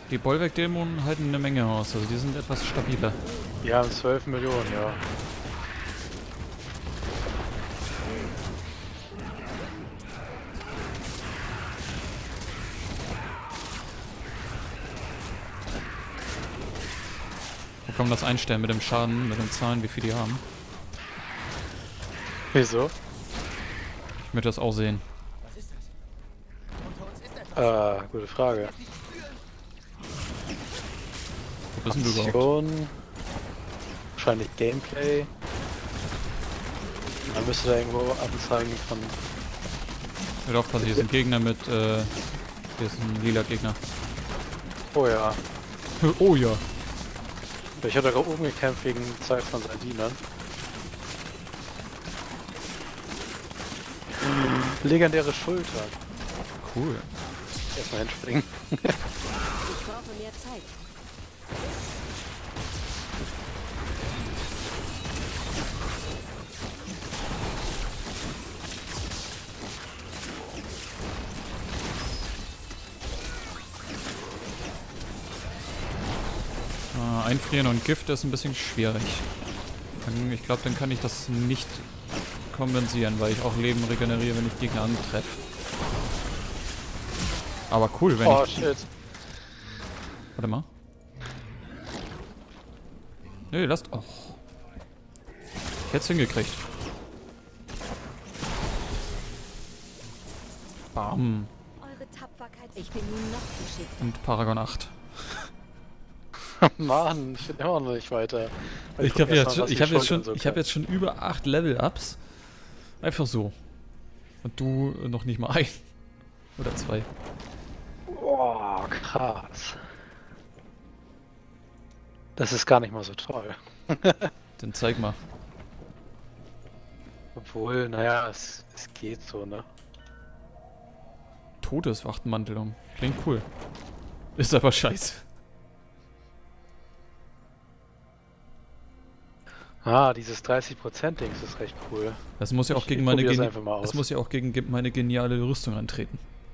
Die Bollwerk-Dämonen halten eine Menge aus, also die sind etwas stabiler. Die haben 12 Millionen, ja. Wo kann man das einstellen mit dem Schaden, mit den Zahlen, wie viel die haben? Wieso? Ich möchte das auch sehen. Gute Frage. Wo bist denn du überhaupt? Aktion, wahrscheinlich Gameplay. Man müsste da irgendwo anzeigen von... Hört aufpassen, hier ist ein Gegner mit, hier ist ein lila Gegner. Oh ja. Oh ja. Ich hatte gerade oben gekämpft wegen Zeit von seinen Dienern. Legendäre Schulter. Cool. Erstmal hinspringen. Ich brauche mehr Zeit. Einfrieren und Gift ist ein bisschen schwierig. Ich glaube, dann kann ich das nicht kompensieren, weil ich auch Leben regeneriere, wenn ich Gegner antreffe. Aber cool, wenn Oh ich... shit. Warte mal. Nee, lasst... Oh. Ich hätte es hingekriegt. Bam. Eure Tapferkeit. Ich bin nun noch geschickter. Und Paragon 8. Mann, ich bin immer noch nicht weiter. Ich habe jetzt schon über 8 Level-Ups. Einfach so. Und du noch nicht mal ein. Oder 2. Boah, krass. Das ist gar nicht mal so toll. Dann zeig mal. Obwohl, naja, es geht so, ne? Todeswachtmantelung. Klingt cool. Ist aber scheiße. Ah, dieses 30%-Dings ist recht cool. Das muss ja auch gegen meine geniale Rüstung antreten.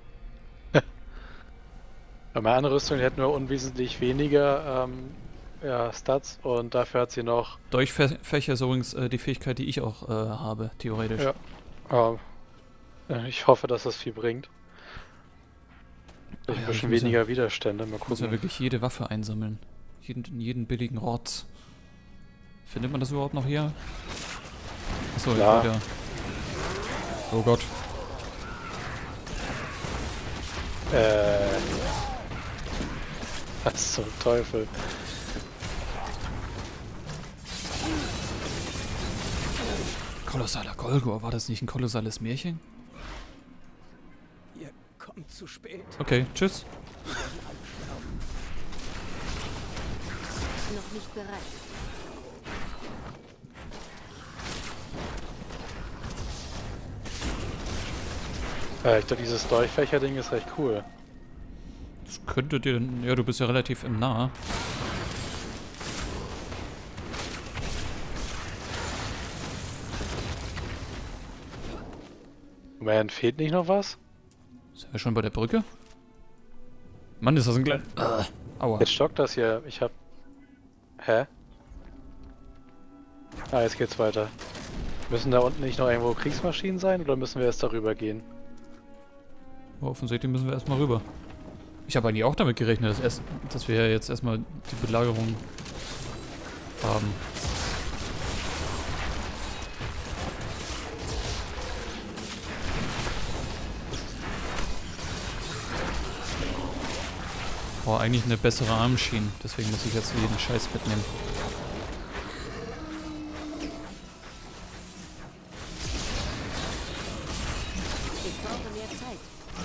Bei meiner anderen Rüstung hätten wir unwesentlich weniger ja, Stats und dafür hat sie noch... Dolchfächer ist übrigens die Fähigkeit, die ich auch habe, theoretisch. Ja. Ich hoffe, dass das viel bringt. Durch ein bisschen weniger Widerstände. Mal Ich muss gucken. ja wirklich jede Waffe einsammeln. Jeden billigen Rotz. Findet man das überhaupt noch hier? Achso, Ja. ja. Oh Gott. Was zum Teufel? Kolossaler Golgor, war das nicht ein kolossales Märchen? Ihr kommt zu spät. Okay, tschüss. Noch nicht bereit. Ich glaube, dieses Dolchfächer-Ding ist recht cool. Das könnte dir... Ja, du bist ja relativ im Nah. Man, fehlt nicht noch was? Sind wir schon bei der Brücke? Mann, ist das ein kleiner... Aua. Jetzt stockt das hier. Ich hab... Hä? Ah, jetzt geht's weiter. Müssen da unten nicht noch irgendwo Kriegsmaschinen sein oder müssen wir erst darüber gehen? Offensichtlich müssen wir erstmal rüber. Ich habe eigentlich auch damit gerechnet, dass wir jetzt erstmal die Belagerung haben. Boah, eigentlich eine bessere Armschiene, deswegen muss ich jetzt jeden Scheiß mitnehmen. Ich brauche mehr Zeit.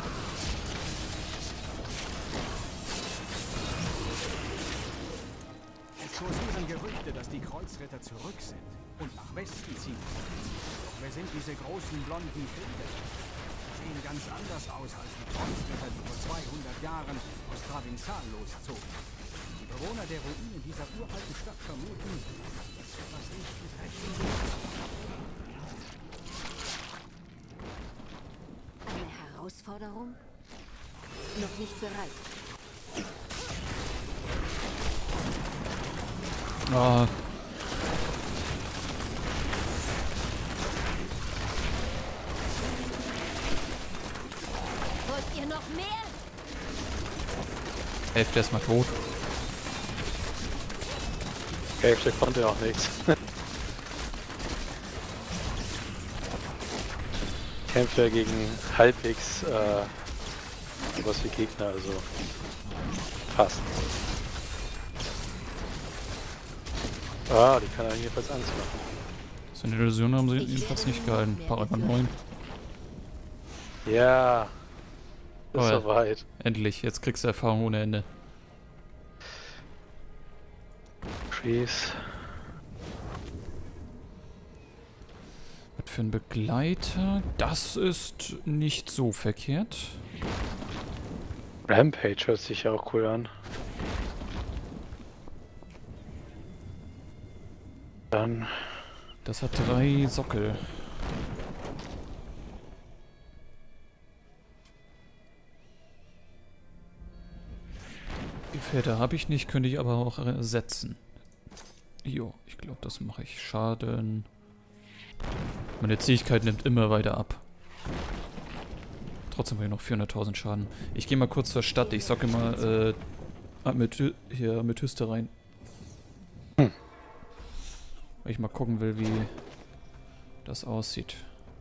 Es kursieren Gerüchte, dass die Kreuzritter zurück sind und nach Westen ziehen. Doch wer sind diese großen blonden Krieger? Sie sehen ganz anders aus als die Kreuzritter, die vor 200 Jahren aus Travinzal loszogen. Die Bewohner der Ruinen dieser uralten Stadt vermuten, dass etwas nicht mit rechten Eine Herausforderung? Noch nicht bereit. Ah, Wollt ihr noch mehr? Hälfte erstmal tot. Hälfte konnte auch nichts. Kämpfe gegen halbwegs sowas wie Gegner, also fast. Ah, die kann er jedenfalls Angst machen. So eine Illusion haben sie jedenfalls nicht gehalten. Paragon 9. Ja, ist Toll. soweit. Endlich, jetzt kriegst du Erfahrung ohne Ende. Schieß. Was für ein Begleiter? Das ist nicht so verkehrt. Rampage hört sich ja auch cool an. Dann Das hat 3 Sockel. Die Pferde habe ich nicht, könnte ich aber auch ersetzen. Jo, ich glaube, das mache ich. Schaden. Meine Zähigkeit nimmt immer weiter ab. Trotzdem habe ich noch 400.000 Schaden. Ich gehe mal kurz zur Stadt. Ich socke mal hier Amethyste rein. Weil ich mal gucken will, wie das aussieht.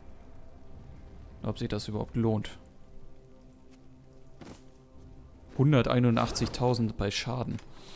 Ob sich das überhaupt lohnt. 181.000 bei Schaden.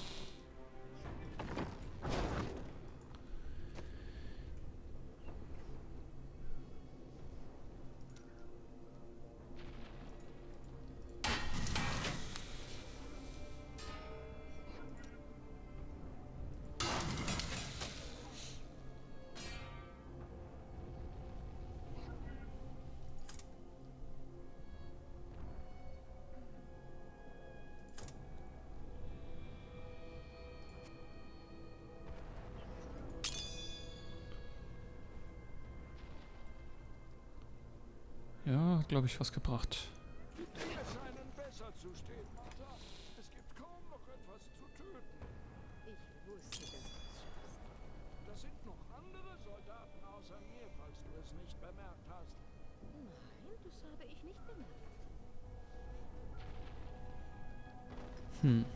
Ja, glaube ich, was gebracht. Die Dinge scheinen besser zu stehen, Martha. Es gibt kaum noch etwas zu töten. Ich wusste, dass du es schaffst. Da sind noch andere Soldaten außer mir, falls du es nicht bemerkt hast. Nein, das habe ich nicht bemerkt. Hm.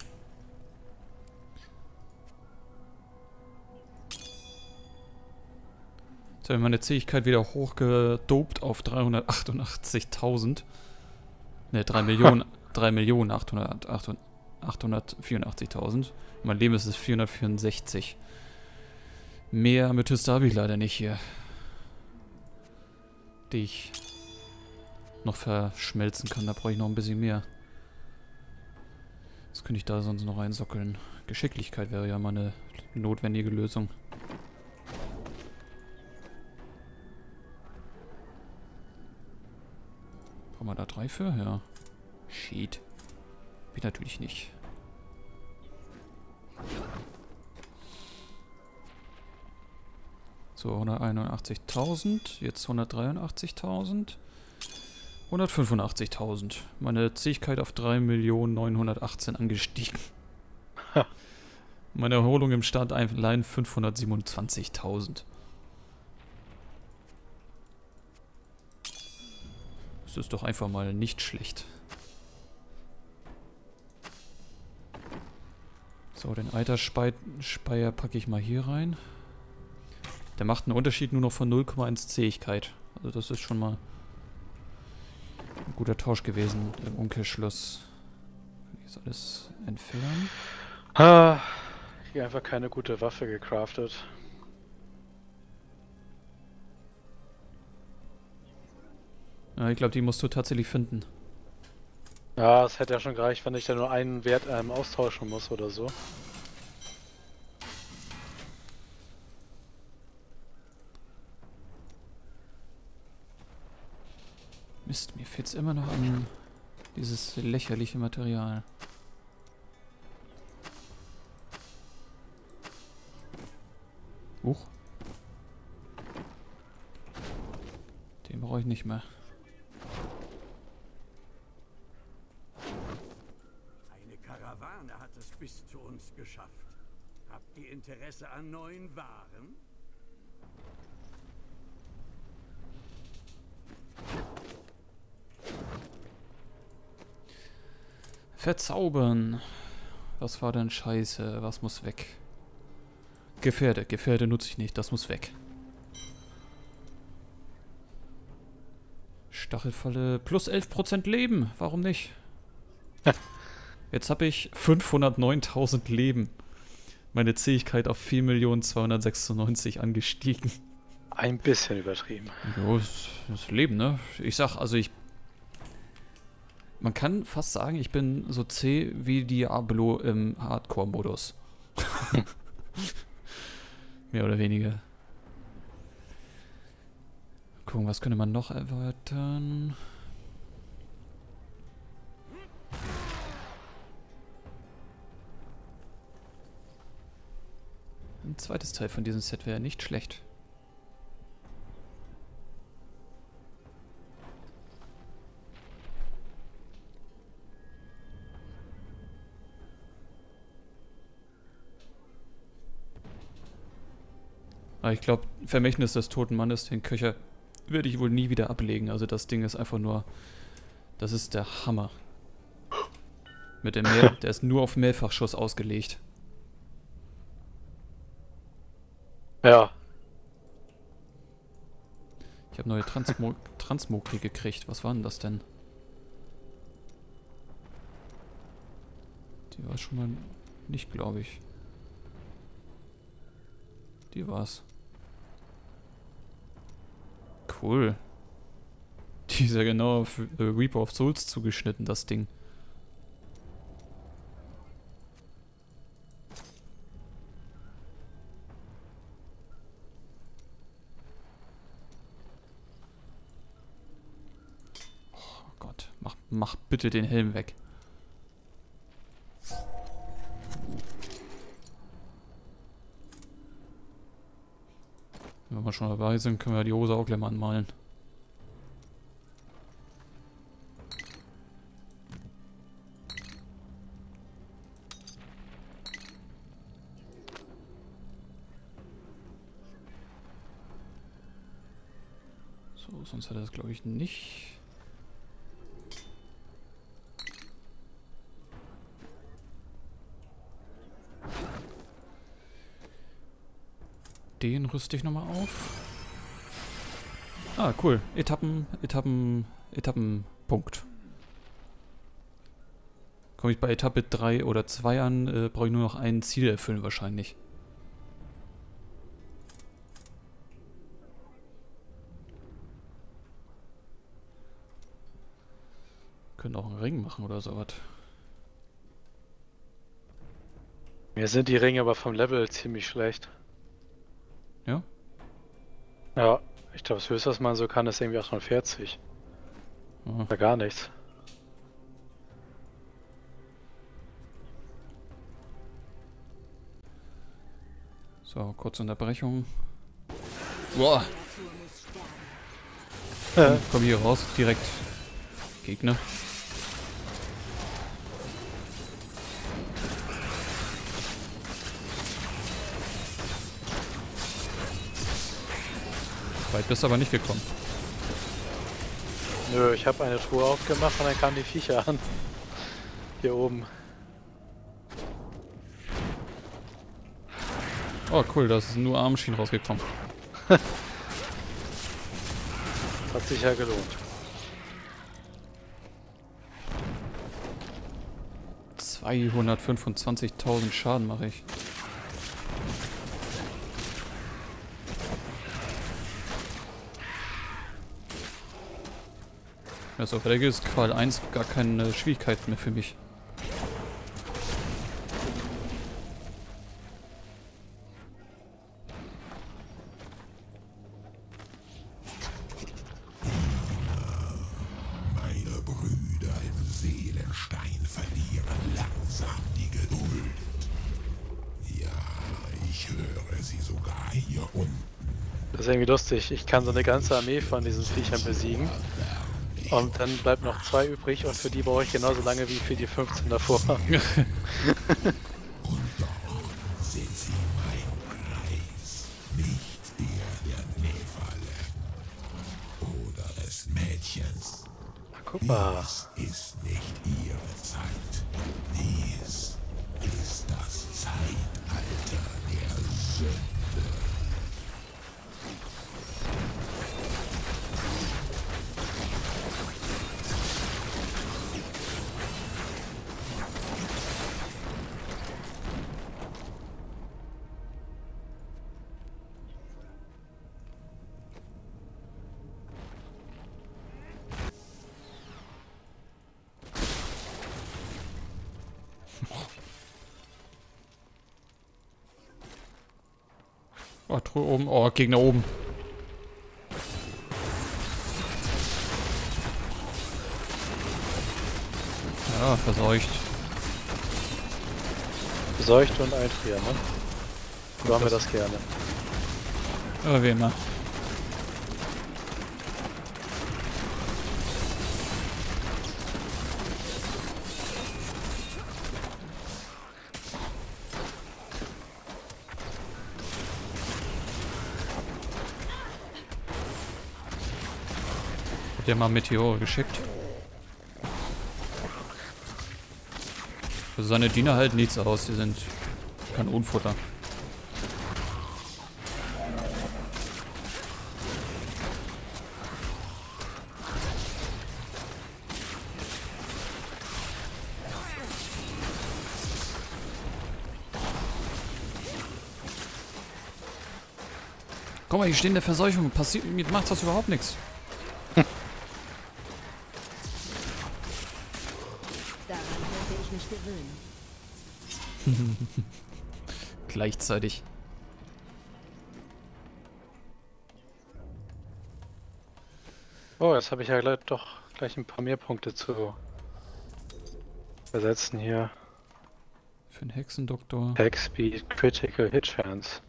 Jetzt habe ich meine Zähigkeit wieder hochgedopt auf 388.000. Ne, 3.884.000. Mein Leben ist es 464. Mehr Amethyste habe ich leider nicht hier. Die ich noch verschmelzen kann. Da brauche ich noch ein bisschen mehr. Was könnte ich da sonst noch reinsockeln? Geschicklichkeit wäre ja mal eine notwendige Lösung. Brauchen wir da 3 für? Ja. Shit. Bin natürlich nicht. So, 181.000. Jetzt 183.000. 185.000. Meine Zähigkeit auf 3.918.000 angestiegen. Meine Erholung im Start allein 527.000. Das ist doch einfach mal nicht schlecht. So, den Eiterspeier packe ich mal hier rein. Der macht einen Unterschied nur noch von 0,1 Zähigkeit. Also das ist schon mal ein guter Tausch gewesen im Umkehrschluss. Kann ich das alles entfernen? Ah, hier einfach keine gute Waffe gecraftet. Ja, ich glaube, die musst du tatsächlich finden. Ja, es hätte ja schon gereicht, wenn ich da nur einen Wert austauschen muss oder so. Mist, mir fehlt es immer noch an dieses lächerliche Material. Huch. Den brauche ich nicht mehr. Eine Karawane hat es bis zu uns geschafft. Habt ihr Interesse an neuen Waren? Verzaubern. Was war denn scheiße? Was muss weg? Gefährde. Gefährde nutze ich nicht. Das muss weg. Stachelfalle plus 11% Leben. Warum nicht? Jetzt habe ich 509.000 Leben. Meine Zähigkeit auf 4.296.000 angestiegen. Ein bisschen übertrieben. Jo, das Leben, ne? Ich sag, also man kann fast sagen, ich bin so zäh wie Diablo im Hardcore-Modus. Mehr oder weniger. Gucken, was könnte man noch erweitern? Ein zweites Teil von diesem Set wäre nicht schlecht. Aber ich glaube, Vermächtnis des toten Mannes, den Köcher, werde ich wohl nie wieder ablegen. Also das Ding ist einfach nur... Das ist der Hammer. Mit dem der ist nur auf Mehrfachschuss ausgelegt. Ja. Ich habe neue Transmogri gekriegt. Was war denn das denn? Die war schon mal nicht, glaube ich. Die war's. Cool. Die ist ja genau auf Reaper of Souls zugeschnitten, das Ding. Oh Gott, mach bitte den Helm weg. Wenn wir schon dabei sind, können wir die Hose auch gleich mal anmalen. So, sonst hat er das, glaube ich, nicht. Den rüste ich nochmal auf. Ah, cool. Etappenpunkt. Komme ich bei Etappe 3 oder 2 an, brauche ich nur noch ein Ziel erfüllen wahrscheinlich. Können auch einen Ring machen oder sowas. Mir sind die Ringe aber vom Level ziemlich schlecht. Ja? Ja, ich glaube, das höchste, was man so kann, ist irgendwie 48. Aha. Oder gar nichts. So, kurze Unterbrechung. Boah, komm hier raus, direkt Gegner. Weit bist du aber nicht gekommen. Nö, ich habe eine Truhe aufgemacht und dann kamen die Viecher an. Hier oben. Oh cool, da ist nur Armschienen rausgekommen. Hat sich ja gelohnt. 225.000 Schaden mache ich. Also fertig ist Qual 1 gar keine Schwierigkeit mehr für mich. Meine Brüder im Seelenstein verlieren langsam die Geduld. Ja, ich höre sie sogar hier unten. Das ist irgendwie lustig. Ich kann so eine ganze Armee von diesen Viechern besiegen. Und dann bleibt noch 2 übrig und für die brauche ich genauso lange wie für die 15 davor. Und doch sind sie Guck mal. Dies ist nicht ihre Zeit. Dies ist das Zeitalter der Sünde. Oh, Truhe oben. Oh, Gegner oben. Ja, verseucht. Seucht und einfrieren, ne? So haben wir das gerne. Aber wie immer. Hat der mal Meteore geschickt? Also seine Diener halten nichts aus, die sind Kanonenfutter. Guck mal, hier stehen in der Verseuchung. Passiert, mir macht das überhaupt nichts. Daran könnte ich mich gewöhnen. Gleichzeitig. Oh, jetzt habe ich ja doch gleich ein paar mehr Punkte zu versetzen hier. Für einen Hexendoktor. Attack Speed, Critical Hit Chance.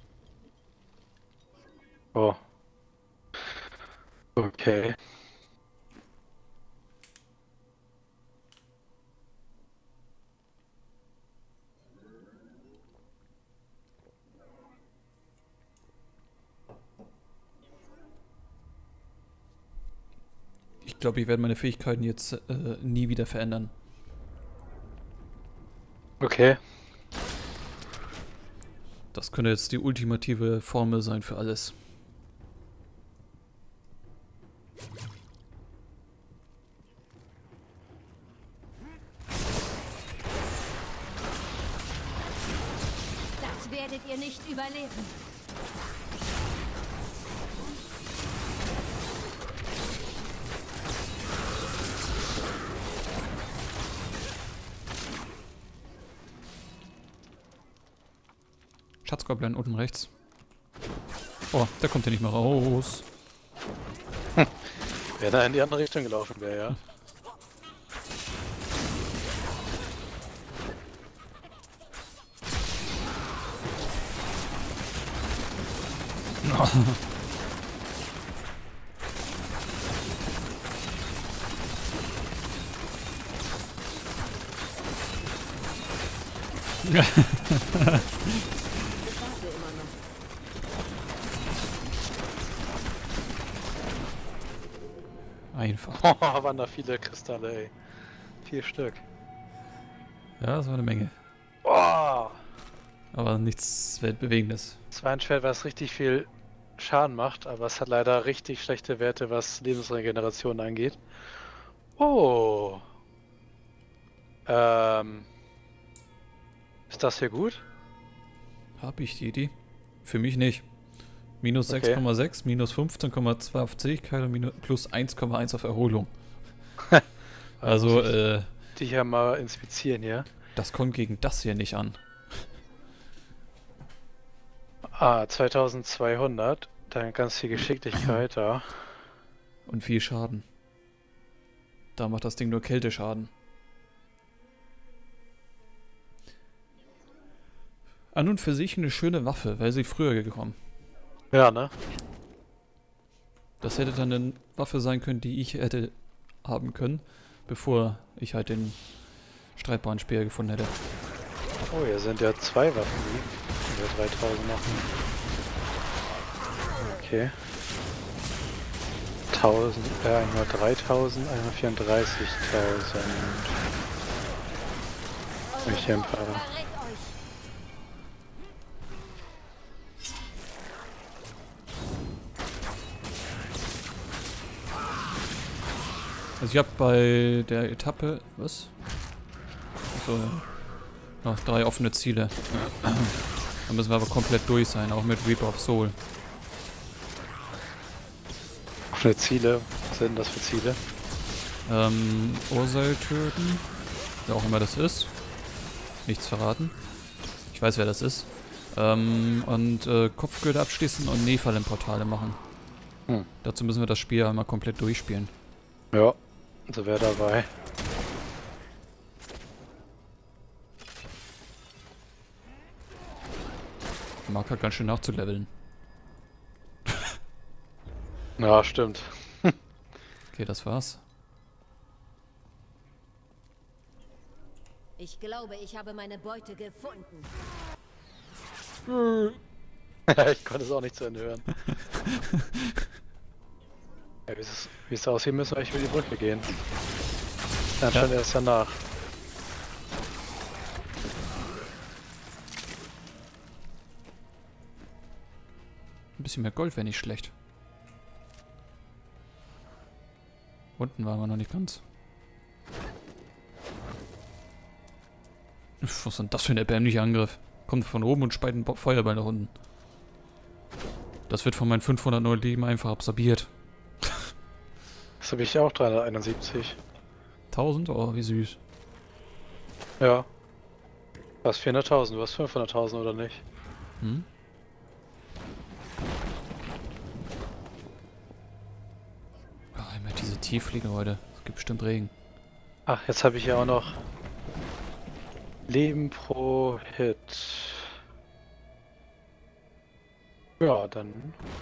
Oh. Okay. Ich glaube, ich werde meine Fähigkeiten jetzt nie wieder verändern. Okay. Das könnte jetzt die ultimative Formel sein für alles. Das werdet ihr nicht überleben. Schatzgoblin unten rechts. Oh, der kommt hier nicht mehr raus. Wer da in die andere Richtung gelaufen wäre, ja. Ich warte immer noch. Einfach. Oh, waren da viele Kristalle, ey. 4 Stück. Ja, das war eine Menge. Oh! Aber nichts Weltbewegendes. Es war ein Schwert, was richtig viel Schaden macht, aber es hat leider richtig schlechte Werte, was Lebensregeneration angeht. Oh! Ist das hier gut? Hab ich die Idee? Für mich nicht. Minus Okay. 6,6, minus 15,2 auf Zähigkeit und plus 1,1 auf Erholung. Also, Die hier mal inspizieren hier. das kommt gegen das hier nicht an. Ah, 2200. Dann ganz viel Geschicklichkeit, ja. Und viel Schaden. Da macht das Ding nur Kälteschaden. An und für sich eine schöne Waffe, wäre sie früher gekommen. Ja, ne? Das hätte dann eine Waffe sein können, die ich hätte haben können, bevor ich halt den streitbaren Speer gefunden hätte. Oh, hier sind ja 2 Waffen, die über 3000 machen. Okay. 1000, einmal 3000, einmal 34.000. Ich Kämpfer. Verrät euch. Also ich habe bei der Etappe... Was? So, noch 3 offene Ziele. Da müssen wir aber komplett durch sein, auch mit Reaper of Soul. Offene Ziele? Was sind das für Ziele? Ursael töten. Wer auch immer das ist. Nichts verraten. Ich weiß, wer das ist. Und Kopfgürtel abschließen und Nephalem-Portale machen. Dazu müssen wir das Spiel einmal komplett durchspielen. Ja, so wäre dabei. Marker ganz schön nachzuleveln. Ja, stimmt. Okay, das war's. Ich glaube, ich habe meine Beute gefunden. Ich konnte es auch nicht zu Ende hören. Ja, wie es aussieht, müssen wir eigentlich über die Brücke gehen. Dann schon erst danach. Ein bisschen mehr Gold wäre nicht schlecht. Unten waren wir noch nicht ganz. Was ist denn das für ein erbärmlicher Angriff? Kommt von oben und speit einen Feuerball nach unten. Das wird von meinen 509 Leben einfach absorbiert. Das habe ich auch 371. 1000? Oh, wie süß. Ja. Du hast 400.000, du hast 500.000 oder nicht? Hm? Ah, immer diese Tieffliege heute. Es gibt bestimmt Regen. Ach, jetzt habe ich ja auch noch Leben pro Hit. Ja, dann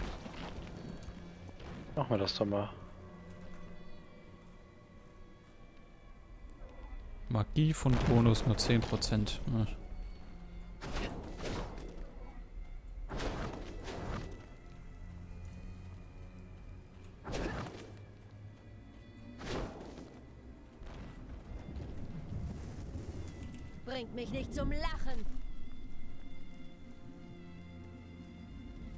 machen wir das doch mal. Magie von Bonus nur 10%. Ja. Bringt mich nicht zum Lachen.